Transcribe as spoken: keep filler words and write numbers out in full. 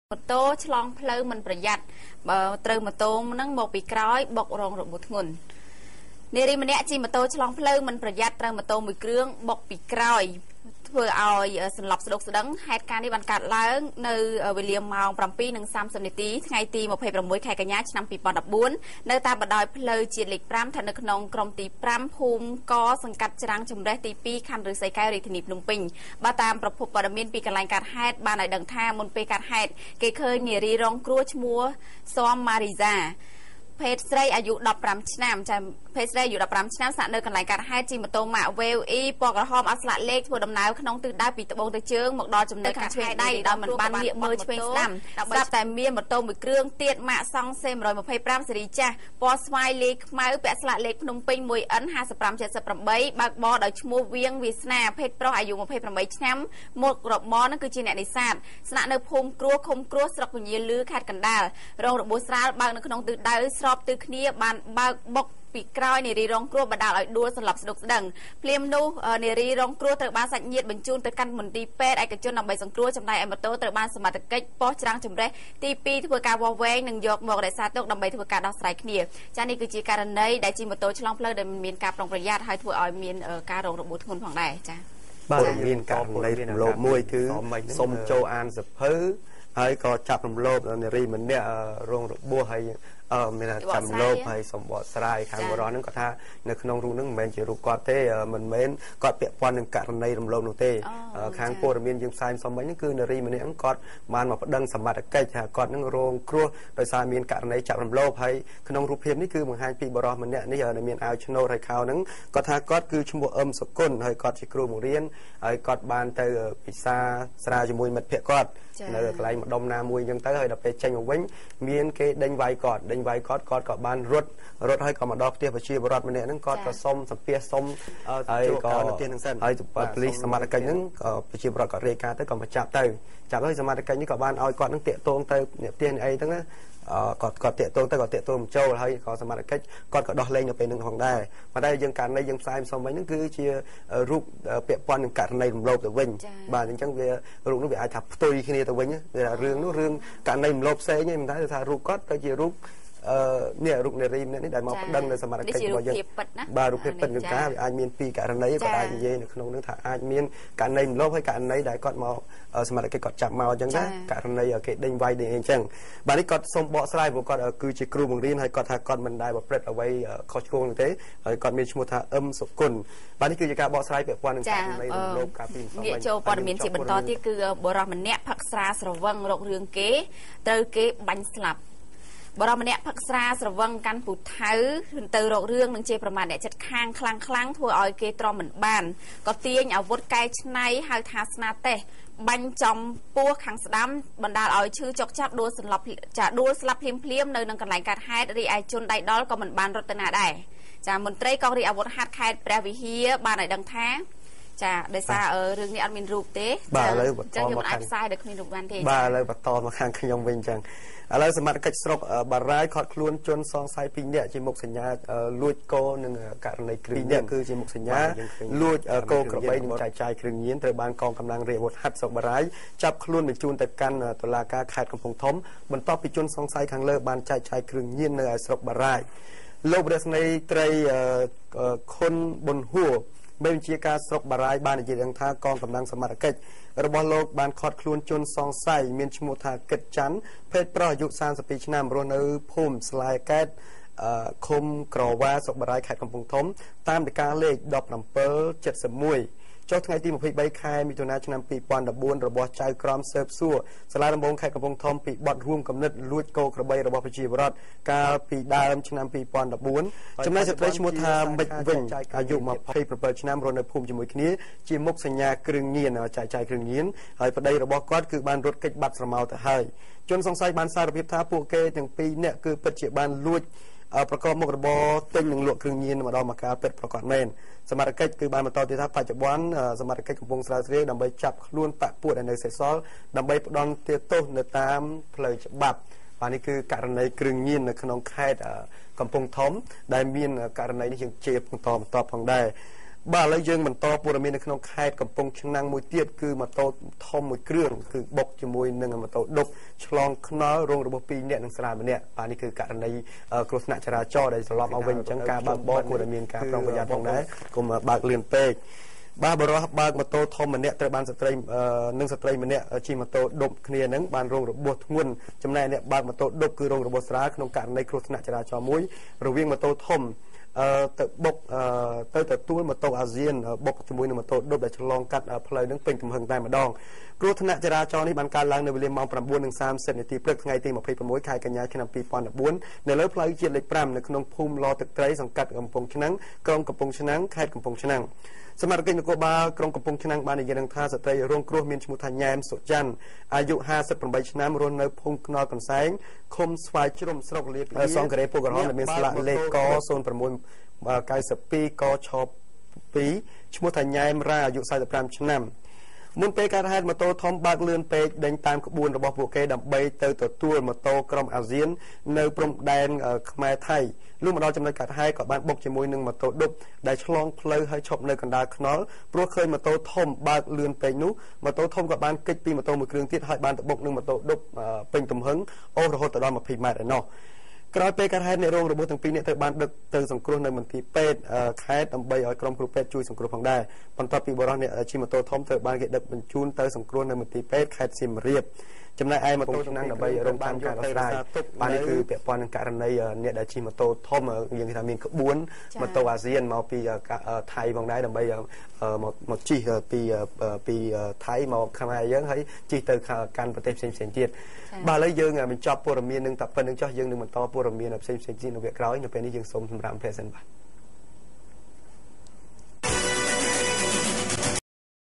ម៉ូតូឆ្លងផ្លូវមិនប្រយ័ត្នបើត្រូវម៉ូតូហ្នឹងមកពីក្រោយបុករងរបួសធ្ងន់នារីម្នាក់ជិះម៉ូតូឆ្លងផ្លូវមិនប្រយ័ត្នត្រូវម៉ូតូមួយគ្រឿងបុកពីក្រោយធ្វើឲ្យសន្លប់ស្ដុកស្ដឹងហេតុការណ៍នេះបានកើតឡើងនៅវេលាម៉ោង 7 និង សាមសិប នាទីថ្ងៃទី ម្ភៃប្រាំមួយ ខែកញ្ញាឆ្នាំ ពីរពាន់ដប់បួន នៅតាមបណ្ដោយផ្លូវជាតិលេខ 5 ស្ថិតនៅក្នុងក្រុមទី 5 ភូមិកសង្កាត់ច្រាំងជំរះទី 2 ខណ្ឌឫស្សីកែវរាជធានីភ្នំពេញបាទតាមប្រភពព័ត៌មានពីកន្លែងកើតហេតុបានឲ្យដឹងថាមុនពេលកើតហេតុគេឃើញនារីរងគ្រោះឈ្មោះសមម៉ារីសាភេទស្រីអាយុ ដប់ប្រាំ ឆ្នាំចាភេទស្រីអាយុ ដប់ប្រាំ ឆ្នាំស្នាក់នៅកន្លែងកាត់ហេតុជិះម៉ូតូម៉ាក វេវ អ៊ី ពណ៌ក្រហមអត់ស្លាកលេខធ្វើដំណើរក្នុងទិសដៅពីត្បូងទៅជើងមកដល់ចំណុចខាងឆ្វេងដៃដោយមិនបានងាកមើលឆ្វេងស្ដាំស្ដាប់តែមានម៉ូតូមួយគ្រឿងទៀតម៉ាកសង់សេ một hai năm ស៊េរីចាស់ពណ៌ស្វាយលេខខ្មៅពាក់ស្លាកលេខភ្នំពេញ មួយអិន ห้าสิบห้า เจ็ดสิบแปด បើកបរដោយឈ្មោះវៀងវាសនាភេទប្រុសអាយុ ยี่สิบแปด ឆ្នាំមករបរនឹងគឺជាអ្នកនេសាទស្នាក់នៅភូមិគ្រោះឃុំគ្រោះស្រុកពញាលឺខេត្តកណ្ដាលរងរបួសស្រាលបើកនៅក្នុងទិសដៅស្របទិសគ្នាបានបើកបុកពីក្រោយនារីរងគ្រោះបណ្ដាលឲ្យដួលសន្លប់ស្ដុកស្ដឹងភ្លាមនោះនារីរងគ្រោះត្រូវបានសាច់ញាតិបញ្ជូនទៅកាន់មន្ទីរពេទ្យឯកជនដើម្បីសង្គ្រោះចំណែកឯម៉ូតូត្រូវបានសមត្ថកិច្ចប៉ុស្តិ៍ច្រាំងជំរះទី 2 ធ្វើការវាស់វែងនិងយកមករក្សាទុកដើម្បីធ្វើការដោះស្រាយគ្នាចានេះគឺជាករណីដែលជិះម៉ូតូឆ្លងផ្លូវដែលមានការប្រុងប្រយ័ត្នហើយធ្វើឲ្យមានការរងរបួសធ្ងន់ផងដែរចាបាទមានករណីរំលោភមួយគឺសុំចូលអានសភៅហើយក៏ចាប់រំលោភនារីម្នាក់រងរបួសហើយអឺមានថាចាំលោភហើយសម្បត្តិស្រាយខាងបរិសុទ្ធហ្នឹងគាត់ថានៅក្នុងរូបហ្នឹងមិនមែនជារូបគាត់ទេមិនមែនគាត់ពាក់ព័ន្ធនឹងករណីរំលោភនោះទេខាងព័ត៌មានយើងផ្សាយសម្មិញហ្នឹងគឺនារីម្នាក់ហ្នឹងគាត់បានមកប្តឹងសមត្ថកិច្ចថាគាត់ហ្នឹងរងគ្រោះដោយសារមានករណីចាប់រំលោភហើយក្នុងរូបភាពនេះគឺបង្ហាញពីបរិសុទ្ធម្នាក់នេះដែលមានអាវឆ្នូតហើយខោហ្នឹងគាត់ថាគាត់គឺឈ្មោះអឹមសុគន្ធហើយគាត់ជាគ្រូបង្រៀនហើយគាត់បានទៅពិសាស្រាវជាមួយមិត្តភក្តិគាត់នៅកន្លែងម្ដុំណាមួយអញ្ចឹងទៅហើយដល់ពេលចេញមកវិញមានគេដេញវាយគាត់ដេញវាយគាត់គាត់ក៏បានរត់រត់ហើយក៏មកដល់ផ្ទះប្រជាពលរដ្ឋម្នាក់ហ្នឹងគាត់ក៏សុំសម្ភាសសុំហើយក៏នៅផ្ទះហ្នឹងសិនហើយប៉ូលីសសមត្ថកិច្ចហ្នឹងក៏ប្រជាពលរដ្ឋក៏រាយការណ៍ទៅក៏មកចាប់ទៅចាប់ហើយសមត្ថកិច្ចនេះក៏បានឲ្យគាត់ហ្នឹងតាក់ទងទៅអ្នកផ្ទះនេះអីហ្នឹងណាគាត់គាត់តាក់ទងទៅគាត់តាក់ទងបញ្ចូលហើយក៏សមត្ថកិច្ចគាត់ក៏ដោះលែងនៅពេលហ្នឹងផងដែរប៉ុន្តែយើងករណីយើងផ្សាយផ្សំវិញហ្នឹងគឺជារូបពាក់ព័ន្ធនឹងករណីរំលោភទៅវិញបាទអញ្ចឹងវារូបនោះវាអាចថាផ្ទុយគ្នាទៅវិញវាថារឿងនោះរឿងករណីរំលោភផ្សេងឯងមិនថាថារូបគាត់ទៅជារូបអឺនេះរូបនារីនេះដែលមកប្តឹងនៅសមត្ថកិច្ចរបស់យើងបាទរូបភាពពិតនឹងថាវាអាចមានពីរករណីគាត់អាចនិយាយនៅក្នុងនឹងថាអាចមានករណីរំលោភហើយករណីដែលគាត់មកសមត្ថកិច្ចគាត់ចាប់មកអញ្ចឹងណាករណីគេដេញវាយដេញអីអញ្ចឹងបាទនេះគាត់សូមបកស្រាយព្រោះគាត់គឺជាគ្រូបង្រៀនហើយគាត់ថាគាត់មិនដែលប្រព្រឹត្តអ្វីខុសឆ្គងនោះទេហើយគាត់មានឈ្មោះថាអឹមសុគន្ធបាទនេះគឺជាការបកស្រាយពាក់ព័ន្ធនឹងករណីរំលោភការពីម្សិលមិញងាកចូលព័ត៌មានជាបន្តទៀតគឺបរិសម្នាក់ផឹកស្រាស្រវឹងរករឿងគេត្រូវគេបាញ់ស្លាប់បរិសម្នាក់ផឹកស្រាស្រវឹងកាន់ពូថៅទៅរករឿងនឹងជាប្រមាថអ្នកចិត្តខាងខ្លាំងខ្លាំងធ្វើឲ្យគេទ្រាំមិនបានក៏ទាញអាវុធកែច្នៃហៅថាស្នាតេះបាញ់ចំពោះខាងស្ដាំបណ្ដាលឲ្យឈឺចុកចាប់ដួលសន្លប់ចាដួលស្លាប់ភ្លាមភ្លាមនៅនឹងកន្លែងកាត់ហេតុរីឯជនដៃដល់ក៏មិនបានរត់ទៅណាដែរចាមន្ត្រីកងរាជអាវុធហត្ថខេត្តព្រះវិហារបានឲ្យដឹងថាចាដោយសាររឿងនេះអត់មានរូបទេបាទឥឡូវបន្តមកខាងផ្សាយដោយគ្មានរូបបានទេបាទឥឡូវបន្តមកខាងខ្ញុំវិញអញ្ចឹងឥឡូវសមត្ថកិច្ចស្រុកបារាយខាត់ខ្លួនជនសង្ស័យពីរនាក់ជាមុខសញ្ញាលួចគោនិងករណីគ្រឿងញៀនគឺជាមុខសញ្ញាលួចគោក្របីនិងចាយចាយគ្រឿងញៀនត្រូវបានកងកម្លាំងរាជអាវុធហត្ថស្រុកបារាយចាប់ខ្លួនបញ្ជូនទៅកាន់តុលាការខេត្តកំពង់ធំបន្ទាប់ពីជនសង្ស័យខាងលើបានចាយចាយគ្រឿងញៀននៅឯស្រុកបារាយលោករស្មីត្រីខុនប៊ុនហួរមេបញ្ជាការស្រុកបារាយបាននិយាយដឹងថាកងកម្លាំងសមត្ថកិច្ចរបស់លោកបានខាត់ខ្លួនជនសង្ស័យមានឈ្មោះថាគិតច័ន្ទភេទប្រុសអាយុសាមសិបពីរឆ្នាំរស់នៅភូមិស្លែកែតឃុំក្រវ៉ាស្រុកបារាយខេត្តកំពង់ធំតាមដីកាលេខ ដប់ប្រាំពីរ เจ็ดสิบเอ็ดចុះថ្ងៃទី ម្ភៃបី ខែមិថុនាឆ្នាំ ពីរពាន់ដប់បួនរបស់ចៅក្រមស៊ើបសួរសាលាដំបងខេត្តកំពង់ធំពីបទរួមគំនិតលួចគោក្របីរបស់ប្រជាពលរដ្ឋកាលពីដើមឆ្នាំ ពីរពាន់ដប់បួនចំណែកស្ត្រីឈ្មោះថាមិចវិញអាយុ ម្ភៃប្រាំឆ្នាំរស់នៅភូមិជាមួយគ្នាជាមុខសញ្ញាគ្រឿងញៀនចាយចាយគ្រឿងញៀនហើយប្តីរបស់គាត់គឺបានរត់គេចបាត់ស្រមោលទៅហើយជនសង្ស័យបានសារភាពថាពួកគេទាំងពីរនាក់គឺពិតជាបានលួចប្រកបមុខរបរទិញនិងលក់គ្រឿងញៀនម្ដងមកកាលពិតប្រកបមែនសមត្ថកិច្ចគឺបានបន្តទៀតថាបច្ចុប្បន្នសមត្ថកិច្ចកំពុងស្រាវជ្រាវដើម្បីចាប់ខ្លួនបកពួកដែលនៅសេសសល់ដើម្បីផ្ដន់ទោសនៅតាមផ្លូវច្បាប់បាទនេះគឺករណីគ្រឿងញៀននៅក្នុងខេត្តកំពង់ធំដែលមានករណីនេះយើងជាបន្តបន្តផងដែរបាទឥឡូវយើងបន្តព័ត៌មាននៅក្នុងខេត្តកំពង់ឆ្នាំងមួយទៀតគឺម៉ូតូធំមួយគ្រឿងគឺបុកជាមួយនឹងម៉ូតូដុបឆ្លងខ្នល់រងរបស់ពីរនាក់និងស្រាម្នាក់បាទនេះគឺករណីគ្រោះថ្នាក់ចរាចរណ៍ដែលត្រឡប់មកវិញអញ្ចឹងការបើកបរគួរតែមានការប្រុងប្រយ័ត្នផងដែរកុំបើកលឿនពេកបាទបរិះបើកម៉ូតូធំម្នាក់ត្រូវបានស្ត្រីនិងស្ត្រីម្នាក់ជិះម៉ូតូដុបគ្នានឹងបានរងរបួសធ្ងន់ចំណែកអ្នកបើកម៉ូតូដុបគឺរងរបួសស្រាលក្នុងករណីគ្រោះថ្នាក់ចរាចរណ៍មួយរវាងម៉ូតូធំអឺទៅបុកទៅទទួលម៉ូតូអាស៊ានបុកជាមួយនឹងម៉ូតូដុបដែលឆ្លងកាត់ផ្លូវនឹងពេញទំហឹងតែម្ដងគ្រោះថ្នាក់ចរាចរណ៍នេះបានកើតឡើងនៅវេលាម៉ោង ប្រាំបួននិងសាមសិបនាទីព្រឹកថ្ងៃទី ម្ភៃប្រាំមួយ ខែកញ្ញាឆ្នាំ ពីរពាន់ដប់បួននៅលើផ្លូវជាតិលេខ ប្រាំនៅក្នុងភូមិឡទឹកត្រីសង្កាត់កំពង់ឆ្នាំងក្រុងកំពង់ឆ្នាំងខេត្តកំពង់ឆ្នាំងសមាជិកនគរបាលក្រុងកំពង់ឆ្នាំងបាននិយាយថាស្ត្រីរងគ្រោះមានឈ្មោះថាញ៉ែមសុច័ន្ទអាយុហាសិបប្រាំបីឆ្នាំរស់នៅភូមិខ្នល់កន្សែងឃុំស្វាយជ្រុំស្រុកលាសង្ការេពុកក្រហមដែលមានស្លាកលេខក ศูนย์ ប្រាំមួយ កៅសិបពីរ ក ឆ ពីរ ឈ្មោះថាញ៉ែមរ៉ាអាយុសែនសិបប្រាំឆ្នាំមុនពេលកើតហេតុម៉ូតូធំបើកលឿនពេកដេញតាមក្បួនរបស់ពួកគេដើម្បីទៅទទួលម៉ូតូក្រុមអាស៊ាននៅព្រំដែនខ្មែរថៃលុះមកដល់ចំណុចកាត់ហេតុក៏បានបុកជាមួយនឹងម៉ូតូដុបដែលឆ្លងផ្លូវហើយឈប់នៅកណ្ដាលខ្នល់ព្រោះឃើញម៉ូតូធំបើកលឿនពេកនោះម៉ូតូធំក៏បានគេចពីម៉ូតូមួយគ្រឿងទៀតហើយបានទៅបុកនឹងម៉ូតូដុបពេញទំហឹងអូសរហូតដល់ ម្ភៃ ម៉ែត្រឯណោះក្រោយពេលកើតហេតុអ្នករងរបួសទាំងពីរនាក់ត្រូវបានដឹកទៅសង្គ្រោះនៅមន្ទីរពេទ្យខេត្តដើម្បីឲ្យក្រុមគ្រូពេទ្យជួយសង្គ្រោះផងដែរបន្ទាប់ពីបរិះអ្នកជិះម៉ូតូធំត្រូវបានគេដឹកបញ្ជូនទៅសង្គ្រោះនៅមន្ទីរពេទ្យខេត្តសៀមរាបចំណែកឯម៉ូតូឆ្នាំងដើម្បីរងតាមការដោះស្រាយបាននេះគឺពាក់ព័ន្ធនឹងករណីអ្នកដែលជិះម៉ូតូធំយើងគេថាមានក្បួនម៉ូតូអាស៊ានមកពីថៃផងដែរដើម្បីមកជិះពីពីថៃមកខ្មែរយើងហើយជិះទៅកាន់ប្រទេសផ្សេងផ្សេងទៀតបាទឥឡូវយើងបញ្ចប់ព័ត៌មាននឹងតែប៉ុណ្្នឹងចុះយើងនឹងបន្តព័ត៌មានផ្សេងផ្សេងទៀតនៅវគ្គក្រោយនៅពេលនេះយើងសូមសម្រាប់ប្រេសិនបាទ